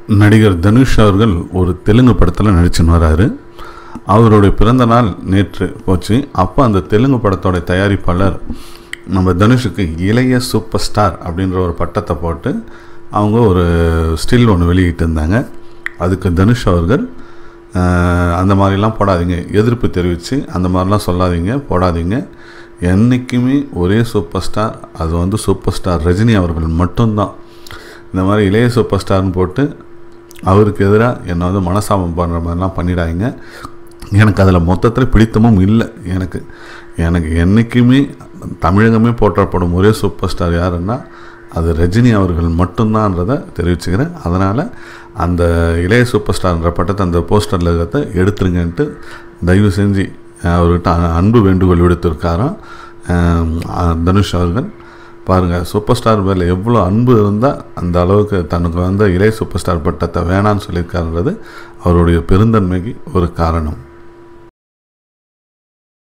நடிகர் தனுஷ் அவர்கள் ஒரு தெலுங்கு படத்தில் நடிச்சுன்னு வராரு. அவருடைய பிறந்த நாள் நேற்று போச்சு. அப்போ அந்த தெலுங்கு படத்தோட தயாரிப்பாளர் நம்ம தனுஷுக்கு இளைய சூப்பர் ஸ்டார் அப்படின்ற ஒரு பட்டத்தை போட்டு அவங்க ஒரு ஸ்டில் ஒன்று வெளியிட்டு இருந்தாங்க. அதுக்கு தனுஷ் அவர்கள் அந்த மாதிரிலாம் போடாதீங்க, எதிர்ப்பு தெரிவித்து அந்த மாதிரிலாம் சொல்லாதீங்க, போடாதீங்க, என்றைக்குமே ஒரே சூப்பர் ஸ்டார், அது சூப்பர் ஸ்டார் ரஜினி அவர்கள் மட்டும்தான். இந்த மாதிரி இளைய சூப்பர் ஸ்டார்னு போட்டு அவருக்கு எதிராக என்னை மனசாபம் பண்ணுற மாதிரிலாம் பண்ணிடாதீங்க. எனக்கு அதில் மொத்தத்தில் பிடித்தமும் இல்லை. எனக்கு என்றைக்குமே தமிழகமே போற்றப்படும் ஒரே சூப்பர் ஸ்டார் யாருன்னா அது ரஜினி அவர்கள் மட்டும்தான்றதை தெரிவிச்சுக்கிறேன். அதனால் அந்த இளைய சூப்பர் ஸ்டார்ன்ற பட்டத்தை அந்த போஸ்டரில் இருக்கிறத எடுத்துருங்கன்ட்டு தயவு செஞ்சு அவர்கிட்ட அன்பு வேண்டுகோள் விடுத்திருக்காராம் தனுஷ் அவர்கள். பாருங்கள், சூப்பர் ஸ்டார் மேலே எவ்வளோ அன்பு இருந்தால் அந்த அளவுக்கு தனக்கு இளைய சூப்பர் ஸ்டார் பட்டத்தை வேணான்னு சொல்லியிருக்காருன்றது அவருடைய பெருந்தன்மைக்கு ஒரு காரணம்.